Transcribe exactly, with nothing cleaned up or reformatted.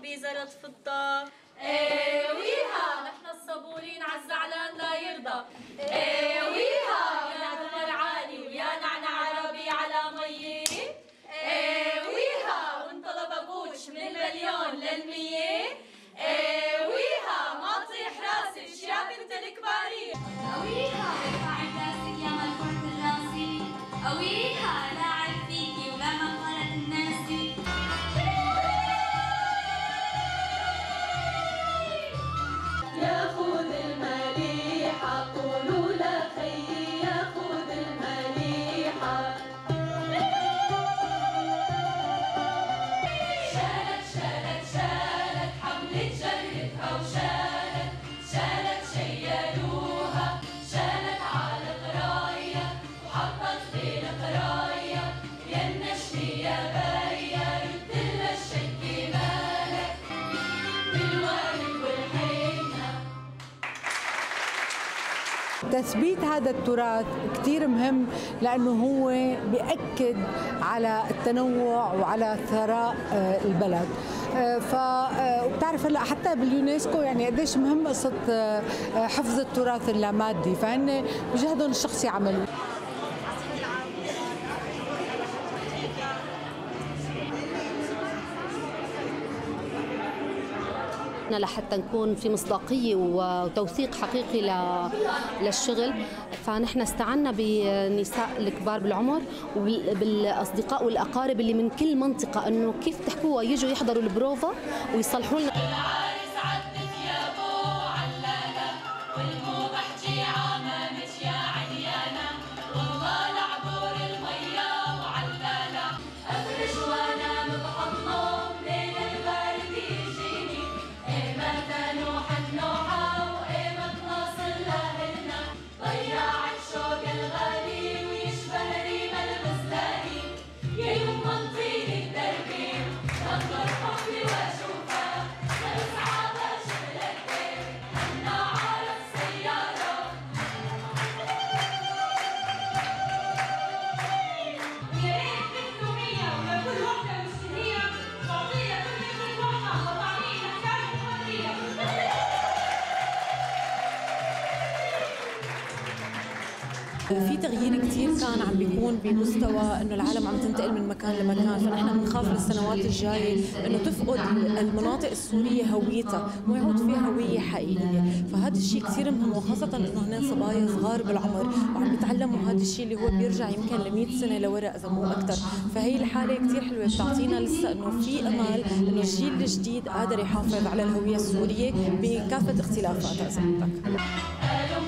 بزرة فضة. ايويها نحن الصبورين عالزعلان لا يرضى. ايويها يا قمر عالي ويا نعنع ربيع على مية. ايويها وانطلب ابوش من المليون للمية. ايويها ما تطيح راسك يا بنت الكبارية. اويها ارفعي راسك يا مرفوعة الراسي. اويها لا اعرف فيكي ولا مقالة الناسي. ياخذ المليحة قولوا لا خيي ياخذ المليحة. شالت شالت شالت حملت جرتها وشالت شالت شيلوها شالت على قراية وحطت بين قراية يا النشمي يا باية ردلها الشك مالك بالورد والحنة. تثبيت هذا التراث كثير مهم لأنه هو بيأكد على التنوع وعلى ثراء البلد. ف وبتعرف هلا حتى باليونسكو يعني قديش مهم قصة حفظ التراث اللامادي، فهن بجهدهم الشخصي عملوا. لحتى نكون في مصداقية وتوثيق حقيقي للشغل، فنحن استعنا بالنساء الكبار بالعمر وبالأصدقاء والأقارب اللي من كل منطقة إنه كيف تحكوها يجوا يحضروا البروفا ويصلحوا لنا. في تغيير كثير كان عم بيكون بمستوى انه العالم عم تنتقل من مكان لمكان، فنحن بنخاف للسنوات الجايه انه تفقد المناطق السوريه هويتها ويعود فيها هويه حقيقيه، فهذا الشيء كثير مهم، وخاصه انه هن صبايا صغار بالعمر وعم بيتعلموا هذا الشيء اللي هو بيرجع يمكن ل مئة سنه لورا اذا مو اكثر، فهي الحاله كثير حلوه بتعطينا لسه انه في امل انه الجيل الجديد قادر يحافظ على الهويه السوريه بكافه اختلافاتها.